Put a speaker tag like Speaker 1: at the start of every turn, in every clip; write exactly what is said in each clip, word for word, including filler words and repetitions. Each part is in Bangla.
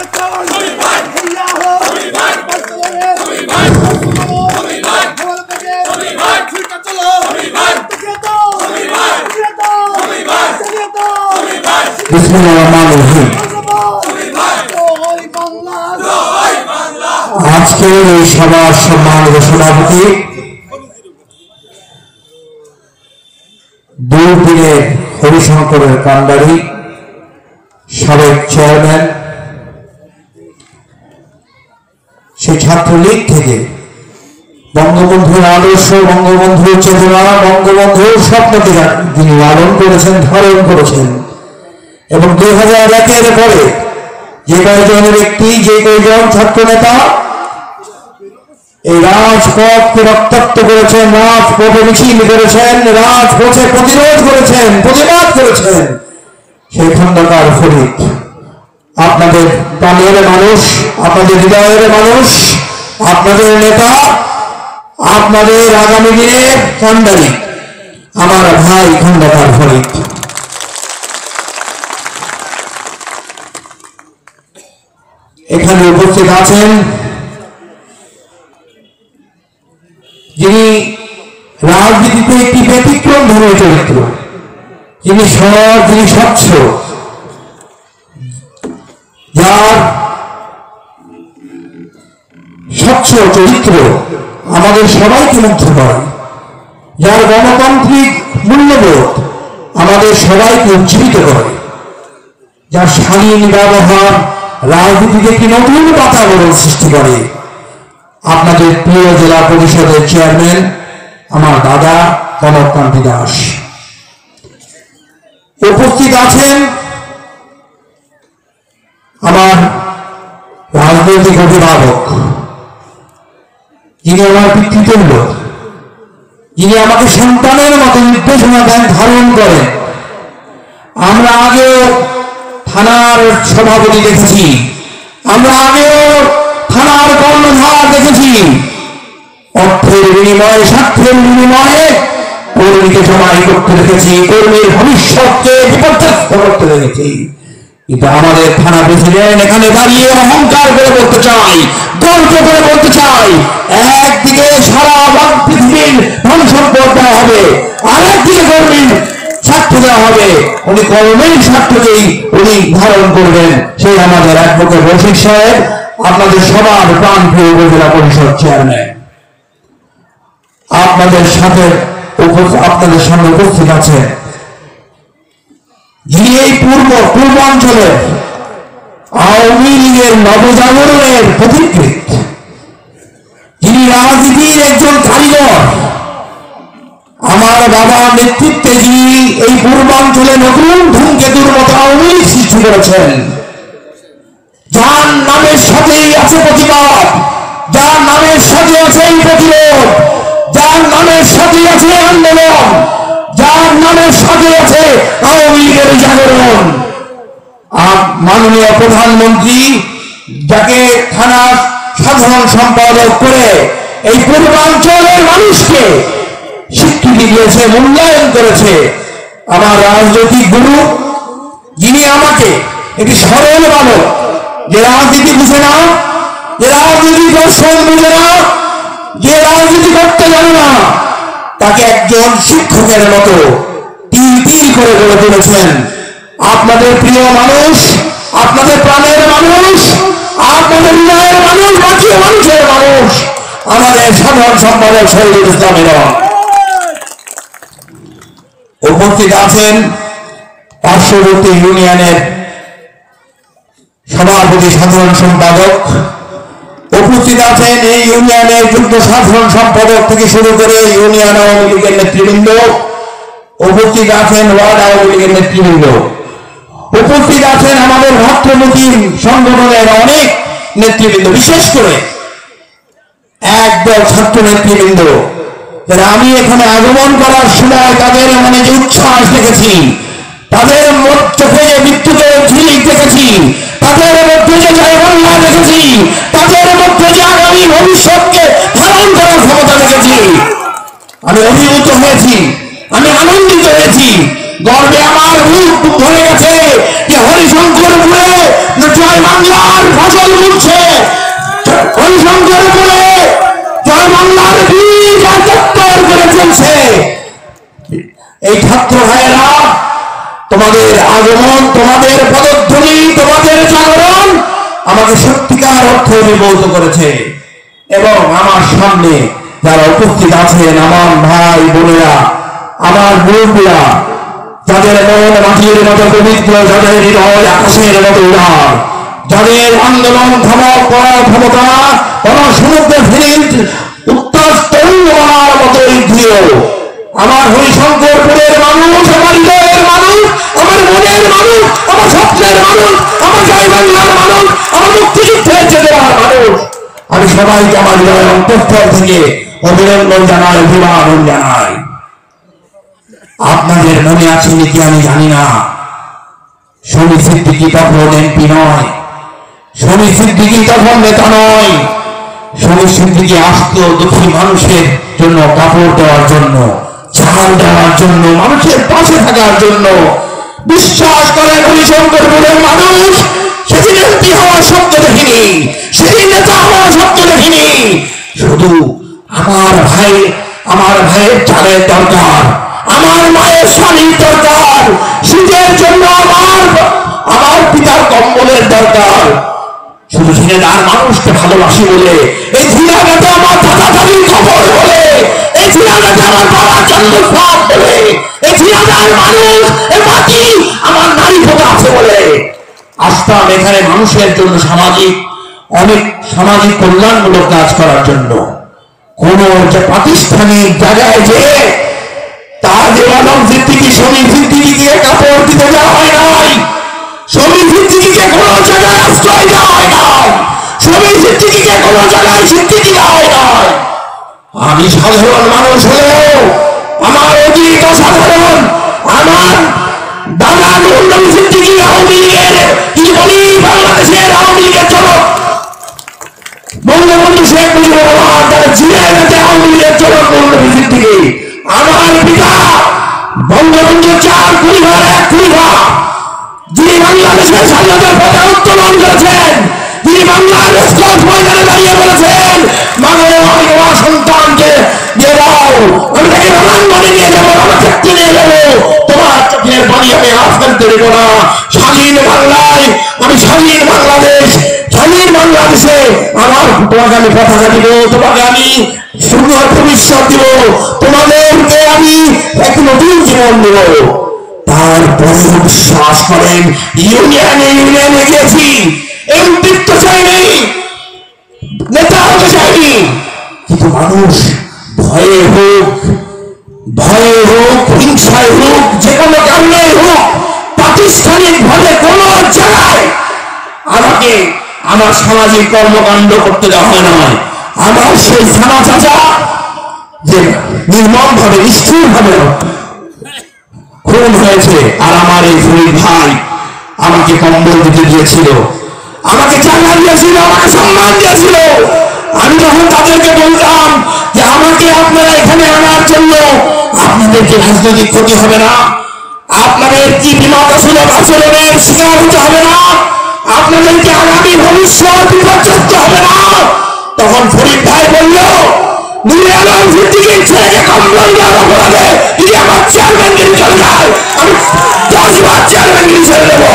Speaker 1: আজকে এই সভার সম্মানিত সভাপতি দুই দিনের হরিশঙ্করের কান্ডারি সাবেক চেয়ারম্যান সেই ছাত্রলীগ থেকে বঙ্গবন্ধুর আদর্শ বঙ্গবন্ধুর চেতনা বঙ্গবন্ধুর স্বপ্নকে তিনি লালন করেছেন ধারণ করেছেন এবং দুই হাজার একের পরে যে কয়েকজন ব্যক্তি যে কয়েকজন ছাত্র নেতা এই রাজপথকে রক্তাক্ত করেছেন রাজপথে মিছিল করেছেন রাজপথে প্রতিরোধ করেছেন প্রতিবাদ করেছেন সেই খন্দকার ফরিদ আপনাদের প্রাণের মানুষ আপনাদের হৃদয়ের মানুষ আপনাদের নেতা আপনাদের আগামী দিনের কান্ডারি আমার ভাই খন্দকার ফরিদ এখানে উপস্থিত আছেন যিনি রাজনীতিতে একটি ব্যতিক্রম ধরনের চরিত্র যিনি সৎ যিনি স্বচ্ছ যার স্বচ্ছ চরিত্র আমাদের সবাইকে মুগ্ধ করে যার গণতান্ত্রিক মূল্যবোধ আমাদের সবাইকে উজ্জীবিত করে যার শালীন ব্যবহার রাজনীতিতে একটি নতুন বাতাবরণ সৃষ্টি করে আপনাদের প্রিয় জেলা পরিষদের চেয়ারম্যান আমার দাদা কনককান্তি দাস উপস্থিত আছেন আমার রাজনৈতিক অভিভাবক যিনি আমার পিতৃতুল্য যিনি আমাকে সন্তানের মতো নির্দেশনা দেন ধারণ করেন আমরা আগেও থানার সভাপতি দেখেছি আমরা আগেও থানার কর্ণধার দেখেছি অর্থের বিনিময়ে স্বার্থের বিনিময়ে কর্মীকে জমাই করতে দেখেছি কর্মীর ভবিষ্যৎকে বিপর্যস্ত করতে দেখেছি কিন্তু আমাদের থানা প্রেসিডেন্ট এখানে দাঁড়িয়ে অহংকার করে বলতে চাই গর্ব করে বলতে চাই একদিকে সারা পৃথিবীর ধন সম্পদ দেওয়া হবে আর একদিকে কর্মীর স্বার্থ দেওয়া হবে উনি কর্মীর স্বার্থকেই উনি ধারণ করবেন সেই আমাদের অ্যাডভোকেট রশিদ সাহেব আপনাদের সবার প্রাণপ্রিয় উপজেলা পরিষদ চেয়ারম্যান আপনাদের সাথে আপনাদের সামনে উপস্থিত আছে যিনি এই পূর্ব পূর্বাঞ্চলের আওয়ামী লীগের নবজাগরণের পথিকৃৎ যিনি রাজনীতির একজন কারিগর আমার বাবার নেতৃত্বে যিনি এই পূর্বাঞ্চলে নতুন ধূমকেতুর মতো আওয়ামী লীগ সৃষ্টি করেছেন যার নামের সাথেই আছে প্রতিবাদ যার নামের সাথে আছে এই প্রতিরোধ যার নামের সাথে আছে আন্দোলন যার নামের সাথে আছে আওয়ামী লীগের জাগরণ মাননীয় প্রধানমন্ত্রী যাকে থানা সাধারণ সম্পাদক করে এই পূর্বাঞ্চলের মানুষকে স্বীকৃতি দিয়েছে মূল্যায়ন করেছে আমার রাজনৈতিক গুরু যিনি আমাকে একটি সরল বালক যে রাজনীতি বুঝে না যে রাজনীতি দর্শন বুঝে না যে রাজনীতি করতে জানে না তাকে একজন শিক্ষকের মতো তিল তিল করে গড়ে তুলেছেন আপনাদের প্রিয় মানুষ আপনাদের প্রাণের মানুষ আপনাদের হৃদয়ের মানুষ বাকি মানুষের মানুষ আমাদের সাধারণ সম্পাদক শহীদুল ইসলামের উপস্থিত আছেন পার্শ্ববর্তী ইউনিয়নের সভাপতি সাধারণ সম্পাদক উপস্থিত আছেন এই ইউনিয়নের যুগ্ম সাধারণ সম্পাদক থেকে শুরু করে ইউনিয়ন আওয়ামী লীগের নেতৃবৃন্দ উপস্থিত আছেন ওয়ার্ড আওয়ামী লীগের নেতৃবৃন্দ উপস্থিত আছেন আমাদের ভাতৃমুখী সংগঠনের অনেক নেতৃবৃন্দ বিশেষ করে একদল ছাত্র নেতৃবৃন্দ যারা আমি এখানে আগমন করার সময় তাদের মনে যে উচ্ছ্বাস দেখেছি তাদের চোখে যে মৃত্যুদের ঝিলিক দেখেছি তাদের মধ্যে যে জয় বাংলা দেখেছি তাদের মধ্যে যে আগামী ভবিষ্যৎকে ধারণ করার ক্ষমতা দেখেছি আমি অভিভূত হয়েছি আমি আনন্দিত হয়েছি গর্বে আমার মুখ ভরে গেছে যে হরিশঙ্করপুরে জয় বাংলার ফসল উঠছে, হরিশঙ্করপুরে জয় বাংলার বীজ চত্বর করে চলছে। এই ছাত্র ভাইয়েরা তোমাদের আগমন, তোমাদের পদধ্বনি, তোমাদের জাগরণ আমাকে সত্যিকার অর্থে বিমোহিত করেছে। এবং আমার সামনে যারা উপস্থিত আছেন, আমার ভাই বোনেরা, আমার মুরব্বীরা, যাদের মন মাটির মতো পবিত্র, যাদের হৃদয় আকাশের মতো উদার, যাদের আন্দোলন ক্ষমক করার ক্ষমতা কোন সমুদ্রে ফিরিত উত্তাস তরঙ্গ বানার মতোই দৃঢ়। আমার হরিশঙ্করপুরের মানুষ, আমার হৃদয়ের মানুষ, আমার মনের মানুষ, আমার স্বপ্নের মানুষ, আমার জয় বাংলার মানুষ, আমার মুক্তিযুদ্ধের চেতনার মানুষ, আমি সবাইকে আমার হৃদয়ের অন্তঃস্থল থেকে অভিনন্দন জানাই, অভিবাদন জানাই। আপনাদের মনে আছে নাকি আমি জানি না, শমী সিদ্দিকী তখন এমপি নয়, শমী সিদ্দিকী তখন নেতা নয়। শমী সিদ্দিকী আসতো দুঃখী মানুষের জন্য কাপড় দেওয়ার জন্য, চাল দেওয়ার জন্য, মানুষের পাশে থাকার জন্য। বিশ্বাস করেন হরিশঙ্করপুরের মানুষ সেদিন এমপি হওয়ার স্বপ্ন দেখিনি, সেদিন নেতা হওয়ার স্বপ্ন দেখিনি। শুধু আমার ভাই, আমার ভাইয়ের চালের দরকার, আমার মায়ের শাড়ির দরকার, শীতের জন্য আমার আমার পিতার কম্বলের দরকার। শুধু ঝিনাইদহের মানুষকে ভালোবাসি বলে, এই ঝিনাইদহে আমার দাদা দাদির খবর বলে, এই ঝিনাইদহে আমার বাবার জন্মস্থান বলে, এই ঝিনাইদহের মানুষ, এই মাটি আমার নারী খোঁজা আছে বলে আসতাম এখানে মানুষের জন্য, সামাজিক অনেক সামাজিক কল্যাণমূলক কাজ করার জন্য। কোন যে প্রাতিষ্ঠানিক জায়গায় যে তাজে আলম সিদ্দিকী, শমী সিদ্দিকীকে কাপড় দিতে দেওয়া হয় নাই, শমী সিদ্দিকীকে কোন জায়গায় আশ্রয় দেওয়া হয় নাই, শমী সিদ্দিকীকে কোন জায়গায় স্বীকৃতি দেওয়া হয় নাই। আমি সাধারণ মানুষ হলেও আমার অতীত অসাধারণ। আমার দাদা নুরুল নবী সিদ্দিকী আওয়ামী লীগের কি বলি, বাংলাদেশের আওয়ামী লীগের চলো বঙ্গবন্ধু শেখ মুজিবুর রহমান, তারা ঝিনাইদহে আওয়ামী লীগের চলো নুরুল নবী সিদ্দিকী। আমার পিতা বঙ্গবন্ধু চার পরিবার, এক পরিবার, যিনি বাংলাদেশের স্বাধীনতার পথে উত্তোলন করেছেন, যিনি বাংলার রেসকোর্স ময়দানে দাঁড়িয়ে বলেছেন, মাগো আমি আমার সন্তানকে দিয়ে দাও, আমি তাকে রণাঙ্গনে নিয়ে যাবো, আমার ক্ষেত্রে নিয়ে যাবো, তোমার চোখের পানি আমি আর ফেলতে দেবো না। স্বাধীন বাংলায়, আমি স্বাধীন বাংলাদেশ, স্বাধীন বাংলাদেশে আমার তোমাকে আমি পতাকা দিব, তোমাকে আমি সুন্দর ভবিষ্যৎ দিব, তোমাদেরকে আমি এক নতুন জীবন দেব। তারপরে বিশ্বাস করেন ইউনিয়নে ইউনিয়নে গিয়েছি, এমপিত্ব চাইনি, নেতা হতে চাইনি, কিন্তু মানুষ ভয়ে হোক, ভয়ে হোক, হিংসায় হোক, যে কোনো কারণে হোক, প্রাতিষ্ঠানিক ভাবে কোন জায়গায় আমাকে আমার সামাজিক কর্মকাণ্ড করতে দেওয়া হয় না। আমার সেই থানা চাচা যে নির্মম ভাবে, নিষ্ঠুর ভাবে খুন হয়েছে, আর আমার এই ফরিদ ভাই আমাকে কম্বল দিতে দিয়েছিল, আমাকে জায়গা দিয়েছিল, আমাকে সম্মান দিয়েছিল। আমি যখন তাদেরকে বলতাম যে আমাকে আপনারা এখানে আনার জন্য আপনাদেরকে রাজনৈতিক ক্ষতি হবে না, আপনাদের কি বিমাতাসুলভ আচরণের শিকার হতে হবে না, আপনাদেরকে আগামী ভবিষ্যৎ বিপর্যস্ত হবে না, তখন ফরিদ ভাই বলল নুরে আলম সিদ্দিকীর ছেলেকে কম্বল দেওয়ার অপরাধে যদি আমার চেয়ারম্যানগিরি চলে যায়, আমি দশ বার চেয়ারম্যানগিরি ছেড়ে দেবো।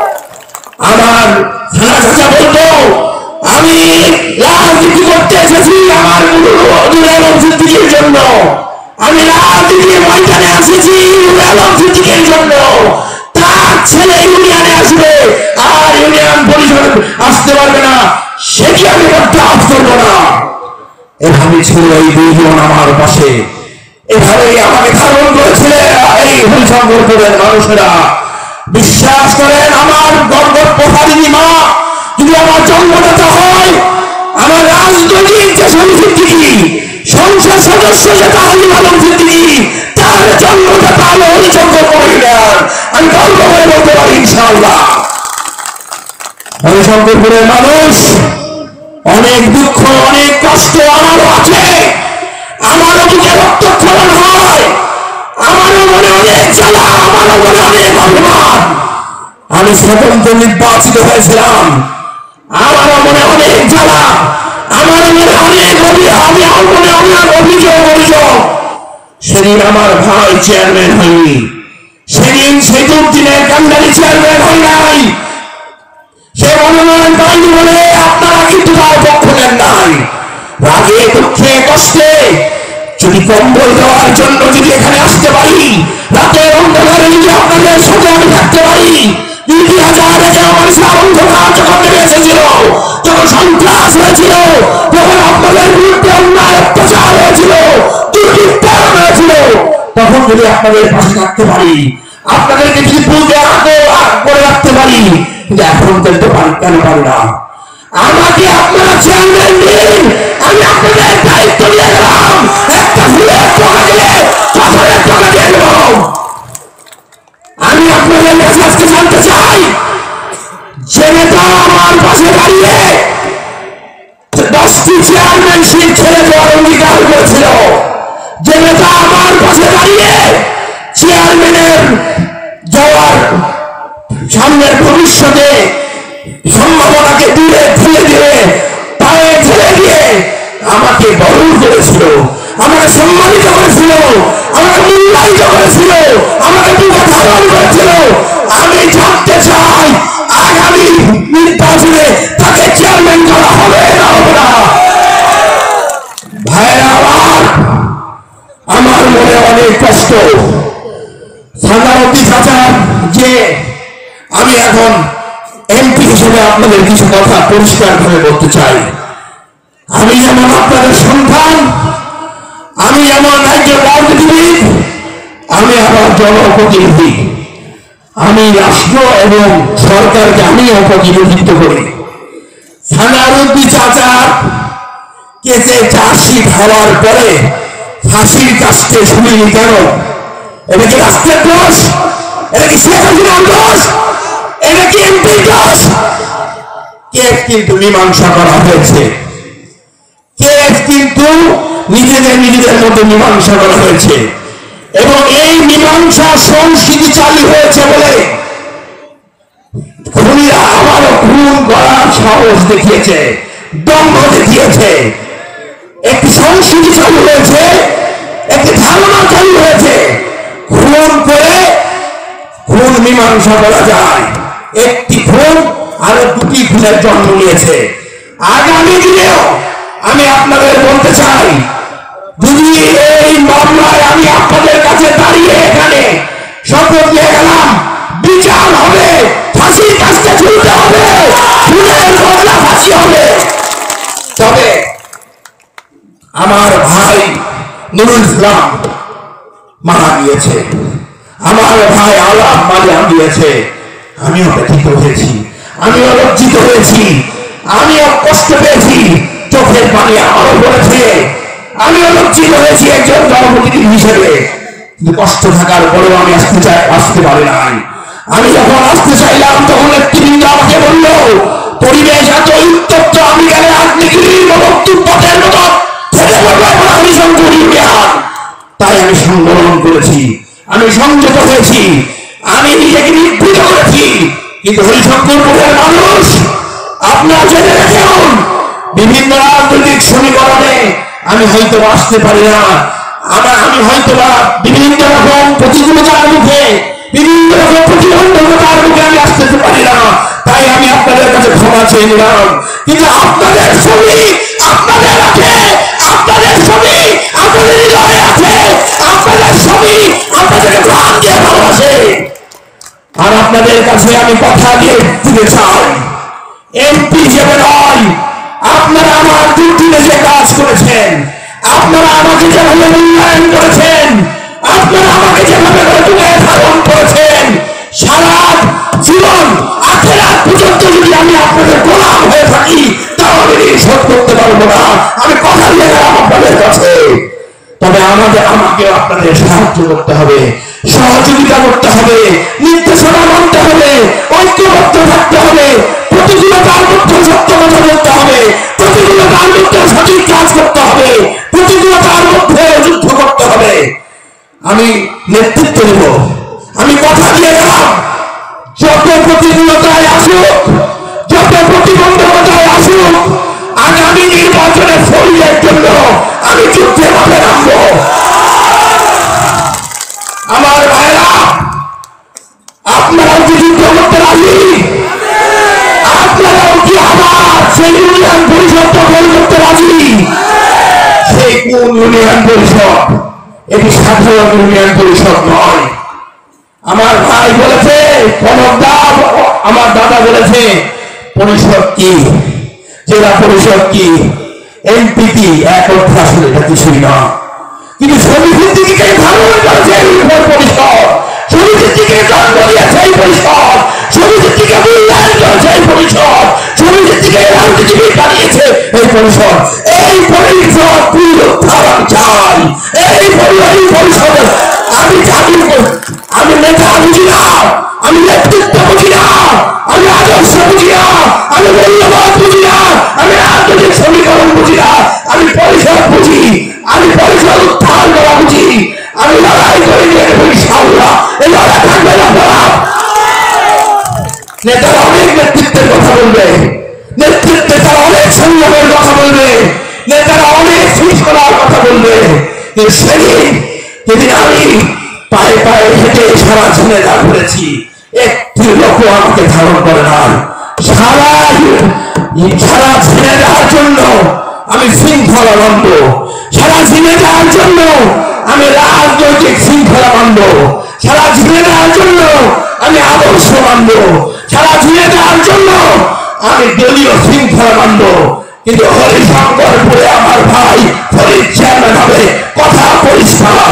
Speaker 1: আমার থানা চাচা বলতো আমি রাজনীতি করতে এসেছি আমার নুরে আলম সিদ্দিকীর জন্য, আমি রাজনীতির ময়দানে এসেছি নুরে আলম সিদ্দিকীর জন্য। তার ছেলে ইউনিয়নে আসবে আর ইউনিয়ন পরিষদ আসতে পারবে না, সেটি আমি বরদাস্ত করবো না। এভাবে ছিল এই দুইজন আমার পাশে, এভাবেই আমাকে ধারণ করেছিল এই হরিশঙ্করপুরের মানুষেরা। বিশ্বাস করেন আমার গর্ব প্রধানী মা যদি আমার জন্মদাতা হয়, আমার রাজনৈতিক যে শমী সিদ্দিকী, সংসদ সদস্য যে তাজুল আলম সিদ্দিকী, তার জন্মদাতা হলো হরিশঙ্করপুর ইউনিয়ন। আমি গর্ব করে বলতে পারি ইনশাআল্লাহ। হরিশঙ্করপুরের মানুষ অনেক দুঃখ, অনেক কষ্ট আমারও আছে, আমারও বুকে রক্তক্ষরণ হয়, আমারও মনে অনেক জ্বালা, আমারও মনে অনেক অভিমান। আমি স্বতন্ত্র নির্বাচিত হয়েছিলাম। আমার মনে অনেক জ্বালা, আমার মনে অনেক অভিযোগ, আমি আমার মনে অনেক অভিযোগ অভিযোগ সেদিন আমার ভাই চেয়ারম্যান হয়নি, সেদিন সেতুর দিনের কান্ডারি চেয়ারম্যান হয় নাই, সে মনোনয়ন পাইনি বলে আপনারা কিন্তু তার পক্ষ নেন নাই। রাগে দুঃখে কষ্টে যদি কম্বল দেওয়ার জন্য যদি এখানে আসতে পারি, রাতের অন্ধকারে যদি আপনাদের সাথে আমি থাকতে পারি, দুই হাজার একে মানুষের অন্ধকার যখন নেমে এসেছিল, যখন সন্ত্রাস হয়েছিল, যখন আপনাদের বিরুদ্ধে অন্যায় অত্যাচার হয়েছিল, দুর্বৃত্তায়ন হয়েছিল, তখন যদি আপনাদের পাশে থাকতে পারি, আপনাদেরকে যদি বুঝে আগে করে রাখতে পারি, কিন্তু এখন করতে পারি কেন পারি না? আমাকে আপনারা চেয়ারম্যান দিন, আমি আপনাদের দায়িত্ব দিয়ে গেলাম, একটা ফুলের টাকা দিলে পাথরের টাকা দিয়ে দেব। আমি আপনাদের কাছে আজকে জানতে চাই, যে নেতা আমার পাশে দাঁড়িয়ে দশটি চেয়ারম্যানশিপ ছেড়ে দেওয়ার অঙ্গীকার করেছিল, যে নেতা আমার পাশে দাঁড়িয়ে চেয়ারম্যানের যাওয়ার সামনের ভবিষ্যতে সম্ভাবনাকে দূরে ঠেলে দিয়ে পায়ে ঠেলে দিয়ে আমাকে বরণ করেছিল, আমাকে সম্মানিত করেছিল, আমাকে মূল্যায়িত করেছিল, আমাকে বুকে ধারণ করেছিল, আমি জানতে চাই আগামী নির্বাচনে তাকে চেয়ারম্যান করা হবে না হবে না? ভাইরা আমার, আমার মনে অনেক কষ্ট। সাধারণী চাচা যে আমি এখন এমপি হিসেবে আপনাদের কিছু কথা পরিষ্কার করে বলতে চাই। আমি যেমন আপনাদের সন্তান, আমি যেমন একজন রাজনীতিবিদ, আমি আমার জনপ্রতিনিধি, আমি রাষ্ট্র এবং সরকারকে আমিও প্রতিনিধিত্ব করি। সানারুদ্দি চাচার কেসে চার্জশিট হওয়ার পরে ফাঁসির কাস্টে শুনিনি কেন? এটা কি রাষ্ট্রের দোষ? এটা কি শেখ হাসিনার দোষ? এটা কি এমপির দোষ? কেস কিন্তু মীমাংসা করা হয়েছে, কেস কিন্তু নিজেদের নিজেদের মধ্যে মীমাংসা করা হয়েছে, এবং এই মীমাংসা সংস্কৃতি চালু হয়েছে বলে খুনিরা আবারও খুন করার সাহস দেখিয়েছে, দম্ভ দেখিয়েছে। একটি সংস্কৃতি চালু হয়েছে, একটি ধারণা চালু হয়েছে, খুন করে খুন মীমাংসা করা যায়। একটি খুন আরো দুটি খুনের জন্ম নিয়েছে। আগামী দিনেও আমি আপনাদের বলতে চাই, যদি এই মামলায় আমি আপনাদের কাছে দাঁড়িয়ে এখানে শপথ নিয়ে গেলাম, বিচার হবে, ফাঁসির কাজটা ঝুলতে হবে, খুনের বদলা ফাঁসি হবে, তবে আমার ভাই নুরুল ইসলাম মারা গিয়েছে, আমার ভাই আলাপ মারা গিয়েছে, আমিও ব্যথিত হয়েছি, আমিও লজ্জিত হয়েছি, আমিও কষ্ট পেয়েছি, চোখের পানি আমারও পড়েছে, আমিও লজ্জিত হয়েছি একজন জনপ্রতিনিধি হিসেবে। কিন্তু কষ্ট থাকার পরেও আমি আসতে চাই, আসতে পারি নাই। আমি যখন আসতে চাইলাম তখন একটি বিন্দু আমাকে বলল, পরিবেশ এত উত্তপ্ত, আমি গেলে আগ্নেয়গিরির মতো পথের মতো ফেলে পড়বো, এখন আমি সংকট ইউনিয়ন। তাই আমি সংগ্রাম করেছি, আমি সংযত হয়েছি, আমি নিজেকে নিবৃত করেছি। কিন্তু হরিশঙ্করপুরের মানুষ, আপনারা জেনে রাখুন, বিভিন্ন রাজনৈতিক সমীকরণে আমি হয়তো আসতে পারি না, আমার আমি হয়তো বা বিভিন্ন রকম প্রতিকূলতার মুখে, বিভিন্ন রকম প্রতিবন্ধকতার মুখে আমি আসতে পারি না, তাই আমি আপনাদের কাছে ক্ষমা চেয়ে নিলাম। কিন্তু আপনাদের ছবি আপনাদের আছে, আপনাদের ছবি আপনাদের হৃদয়ে আছে, আপনাদের ছবি আপনাদের প্রাণ দিয়ে ভালোবাসে। আর আপনাদের কাছে আমি কথা দিয়ে দিতে চাই, এমপি হিসেবে নয়, আপনারা আমার দুর্দিনে যে কাজ করেছেন, আপনারা আমাকে যেভাবে মূল্যায়ন করেছেন, আপনারা আমাকে যেভাবে ধারণ করেছেন, সারা জীবন আখেরাত পর্যন্ত যদি আমি আপনাদের গোলাম হয়ে থাকি, তাও আমি শোধ করতে পারবো না। আমি কথা দিয়ে গেলাম আপনাদের কাছে। তবে আমাদের আমাকে আপনাদের সাহায্য করতে হবে, সহযোগিতা করতে হবে, নির্দেশনা মানতে হবে, ঐক্যবদ্ধ থাকতে হবে, প্রতিকূলতার মধ্যে সত্য কথা বলতে হবে, প্রতিকূলতার মধ্যে সঠিক কাজ করতে হবে, প্রতিকূলতার মধ্যে যুদ্ধ করতে হবে। আমি নেতৃত্ব দেব, আমি কথা দিয়ে গেলাম, যত প্রতি ইউনিয়ন পরিষদ, এটি সাধারণ ইউনিয়ন পরিষদ নয়। আমার ভাই বলেছে, আমার দাদা বলেছে পরিষদ কি, জেলা পরিষদ কি, এমপিপি, এক অর্থ আসলে এটা কিছুই না। কিন্তু সমিতিকে ধারণ করেছে এই পরিষদ, সমিতিকে জন্ম দিয়েছে এই পরিষদ, সমিতিকে মূল্যায়ন করেছে এই পরিষদ, সমিতিকে রাজনীতিবিদ বানিয়েছে এই পরিষদ। এই পরিষদ পুনরুদ্ধার চাই। এই পরিষদ আমি জানি, আমি নেতা বুঝি না, আমি নেতৃত্ব বুঝি না, আমি আদর্শ বুঝি না, আমি মূল্যবোধ বুঝি না, আমি রাজনৈতিক সমীকরণ বুঝি না, আমি পরিষদ বুঝি, আমি পরিষদ উত্থান করা বুঝি। আমি লড়াই করে নিয়ে ইনশাআল্লাহ এই লড়াই থাকবে না। নেতারা অনেক নেতৃত্বের কথা বলবে, নেতৃত্বে তারা অনেক সংযমের কথা বলবে, নেতারা অনেক শৃঙ্খলার কথা বলবে। সেদিন যেদিন আমি পায়ে পায়ে হেঁটে সারা ঝিনেদার ঘুরেছি, একটি লোক আমাকে ধারণ করে না। সারা সারা ঝিনেদার জন্য আমি শৃঙ্খলা মানব, সারা ঝিনেদার জন্য আমি রাজনৈতিক শৃঙ্খলা মানব, সারা ঝিনেদার জন্য আমি আদর্শ মানব, সারা ঝিনেদার জন্য আমি দলীয় শৃঙ্খলা মানব। কিন্তু হরিশঙ্করপুরে আমার ভাই ফরিদ চেয়ারম্যান হবে, কথা পরিষ্কার।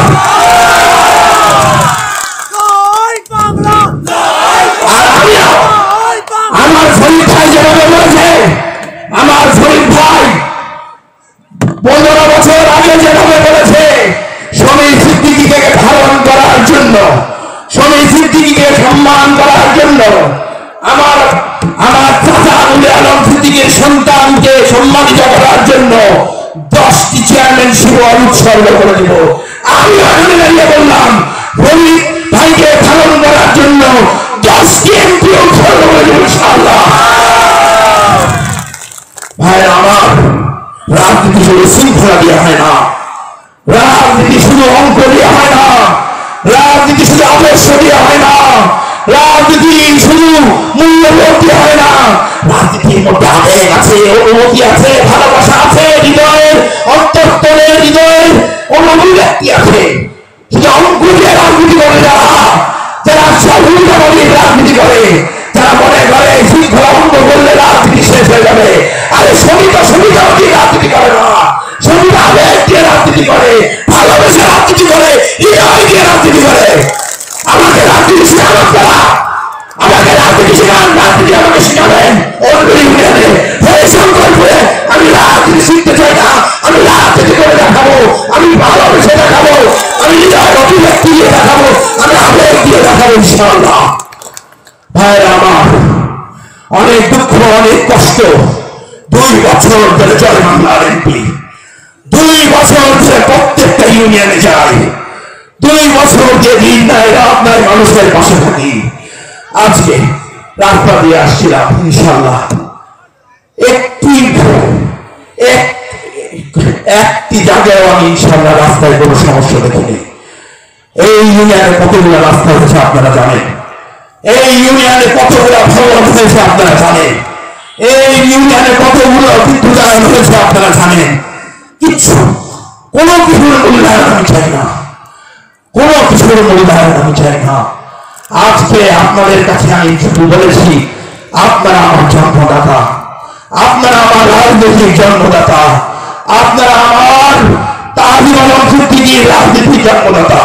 Speaker 1: আমার ফরিদ ভাই যেভাবে বলেছে, আমার ফরিদ ভাই পনেরো বছর আগে যেভাবে বলেছে, সমী সিদ্দিকীকে ধারণ করার জন্য, সমী সিদ্দিকীকে সম্মান করার জন্য, আমার আমার চাচা আবুল আলম সিদ্দিকীর সন্তানকে সম্মানিত করার জন্য দশটি চেয়ারম্যানশিপ উৎসর্গ করে দিব। আমি ওখানে দাঁড়িয়ে বললাম, ফরিদ ভাইকে ধারণ করার জন্য দশটি এমপি উৎসর্গ করে দিব ইনশাআল্লাহ। ভাই আমার, রাজনীতি শুধু শৃঙ্খলা দিয়ে হয় না, রাজনীতি শুধু অঙ্ক দিয়ে হয় না, রাজনীতি শুধু আদর্শ দিয়ে হয় না, রাজনীতি শুধু মূল্যবোধ দিয়ে হয় না। রাজনীতির মধ্যে আবেগ আছে, অনুভূতি আছে, ভালোবাসা আছে, হৃদয়ের অন্তঃস্থলের হৃদয়ের অনুভূতি আছে। শুধু অঙ্ক দিয়ে রাজনীতি করে যারা, যারা সুবিধাবাদীর রাজনীতি করে, যারা মনে করে শৃঙ্খলা ভঙ্গ করলে রাজনীতি শেষ হয়ে যাবে। আরে সুবিধা সুবিধাবাদী রাজনীতি করে না, সুবিধা আবেগ দিয়ে রাজনীতি করে, ভালোবেসে রাজনীতি করে, হৃদয় দিয়ে রাজনীতি করে। আমাকে রাজনীতি শেখান আপনারা, আমাকে রাজনীতি শেখান, রাজনীতি আমাকে শেখাবেন। হরিশঙ্করপুরে আমি রাজনীতি শিখতে চাই না, আমি রাজনীতি করে দেখাবো, আমি ভালোবেসে দেখাবো, আমি হৃদয় অভিব্যক্তি দিয়ে দেখাবো, আমি আবেগ দিয়ে দেখাবো ইনশাআল্লাহ। ভাইরা আমার, অনেক দুঃখ, অনেক কষ্ট। দুই বছর ধরে জয় বাংলার এমপি, দুই বছর ধরে প্রত্যেকটা ইউনিয়নে যাই, দুই বছর যে দিন নাই রাত নাই মানুষের পাশে থাকি। আজকে রাস্তা দিয়ে আসছিলাম, ইনশাআল্লাহ একটি একটি জায়গায় আমি ইনশাআল্লাহ রাস্তায় কোনো সমস্যা দেখিনি। এই ইউনিয়নে কতগুলো রাস্তা হয়েছে আপনারা জানেন, এই ইউনিয়নে কতগুলো ভবন হয়েছে আপনারা জানেন, এই ইউনিয়নে কতগুলো বিদ্যুতায়ন হয়েছে আপনারা জানেন। কিচ্ছু, কোনো কিছুর মূল্যায়ন আমি চাই না, কোনো কিছুর মূল্যায়ন আমি চাই না। আজকে আপনাদের কাছে আমি শুধু বলেছি, আপনারা আমার জন্মদাতা, আপনারা আমার রাজনৈতিক জন্মদাতা, আপনারা আমার তাজিম আলম সিদ্দিকীর রাজনীতির জন্মদাতা।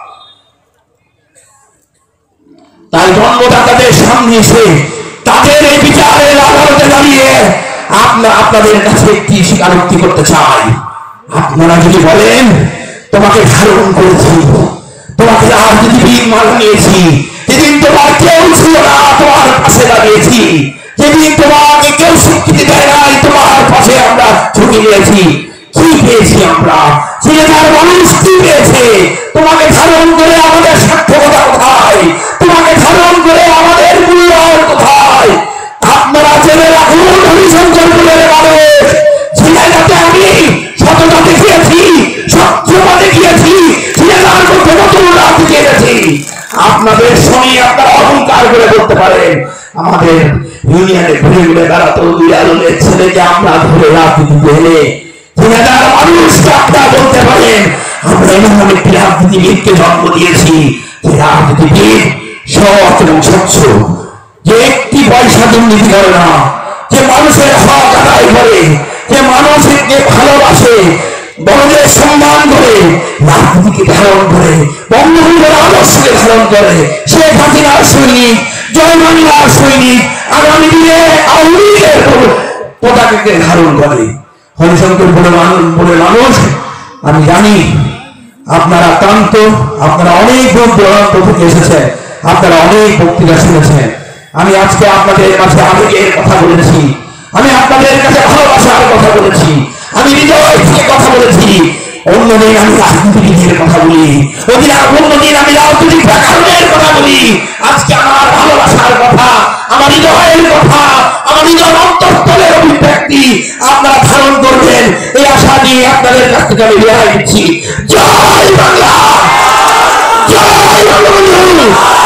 Speaker 1: তাই জন্মদাতাদের সামনে এসে তাদের এই বিচারের আদালতে দাঁড়িয়ে আপনারা আপনাদের কাছে একটি স্বীকারোক্তি করতে চাই। আপনারা যদি বলেন তোমাকে ধারণ করেছি, তোমাকে রাজনীতিবিদ মানিয়েছি, যেদিন তোমার কেউ ছিল না তোমার পাশে দাঁড়িয়েছি, যেদিন তোমাকে কেউ স্বীকৃতি দেয় নাই তোমার পাশে আমরা ঝুঁকে নিয়েছি, কি পেয়েছি আমরা? সিনেমার মানুষ কি পেয়েছে? তোমাকে ধারণ করে আমাদের সার্থকতা কোথায়? তোমাকে ধারণ করে আমাদের মূল্যায়ন কোথায়? আপনারা জেনে রাখুন, হরিশঙ্করপুরের মানুষ সিনেমাতে আমি সততা দেখিয়েছি, সত্যতা দেখিয়েছি, সিনেমার মধ্যে নতুন রাজনীতি এনেছি। আপনাদের সঙ্গে আপনারা অহংকার করে বলতে পারেন আমাদের ইউনিয়নে ঘুরে ঘুরে বেড়াতো দুই আলোনের ছেলেকে আমরা ধরে রাজনীতি এনে দুই হাজার মানুষকে আপনারা বলতে পারেন আমরা এমন একটি রাজনীতিবিদকে জন্ম দিয়েছি যে রাজনীতিবিদ সৎ এবং স্বচ্ছ, যে একটি পয়সা দুর্নীতি করে না, যে মানুষের হক আদায় করে, যে মানুষকে ভালোবাসে, বড়দের সম্মান করে, রাজনীতিকে ধারণ করে, বঙ্গবন্ধুর আদর্শকে ধারণ করে, শেখ হাসিনার সৈনিক, জয় বাংলার সৈনিক, আগামী দিনে আওয়ামী লীগের পতাকাকে ধারণ করে। হরিশঙ্কর বলে মানুষ বলে মানুষ আমি জানি আপনারা ক্লান্ত, আপনারা অনেক দূর দূরান্ত থেকে এসেছেন, আপনারা অনেক বক্তৃতা শুনেছেন। আমি আজকে আপনাদের কাছে আবেগের কথা বলেছি, আমি আপনাদের কাছে ভালোবাসার কথা বলেছি, আমি হৃদয় থেকে কথা বলেছি। অন্যদিন আমি রাজনীতিবিদের কথা বলি, অন্যদিন আমি রাজনৈতিক ব্যাকরণের কথা বলি। আজকে আমার ভালোবাসার কথা, আমার হৃদয়ের কথা, আমার হৃদয় অন্তঃস্থলের অভিব্যক্তি আপনারা ধারণ করবেন, এই আশা নিয়ে আপনাদের কাছ থেকে আমি রেহাই দিচ্ছি। জয় বাংলা, জয় বঙ্গবন্ধু।